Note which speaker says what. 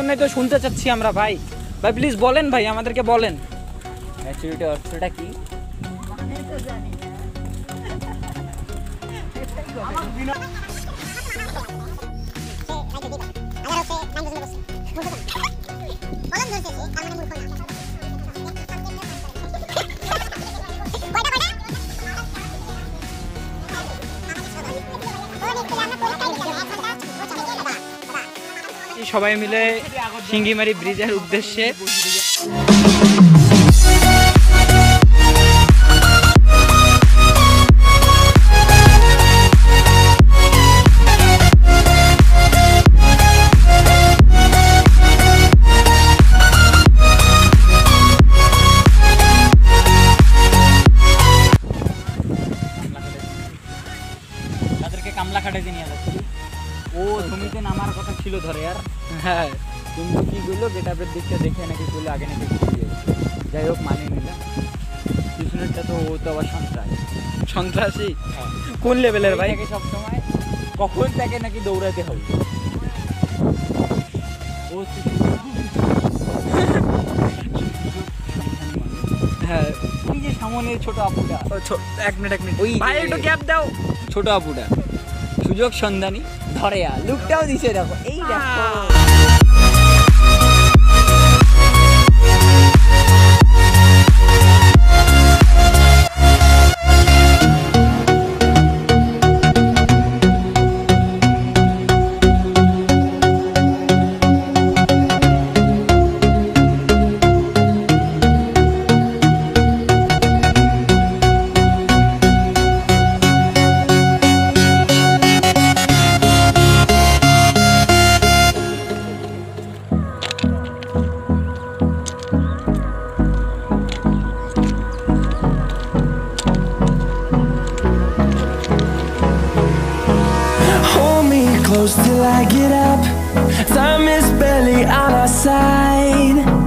Speaker 1: জন্যই তো শুনতে চাচ্ছি আমরা ভাই। ভাই প্লিজ বলেন ভাই, আমাদেরকে বলেন
Speaker 2: ম্যাচুরিটি অর্থটা কি?
Speaker 1: সবাই মিলে সিঙ্গিমারি ব্রিজের উদ্দেশ্যে তাদেরকে কামলা খাটাইতে নিয়ে যাচ্ছি। ও জমিতে নামার কথা ছিল ধরে আর, হ্যাঁ কিন্তু কি বললো গেটাপের দিকটা দেখে নাকি বললো আগে নাকি যাই হোক মানিয়ে নিলাম। পিছনেরটা তো ও তো আবার সন্ত্রাসী কোন লেভেলের ভাই? সবসময় কখন তাকে নাকি দৌড়াতে হবে। ও হ্যাঁ এই যে সামনে ছোট আপুটা, এক মিনিট ওই ভাই একটু গ্যাপ দাও। ছোট আপুটা সুযোগ সন্ধানী ধরে লুকটাও দিছে, দেখো এই দেখো।
Speaker 3: Close till I get up. Time is barely on our side.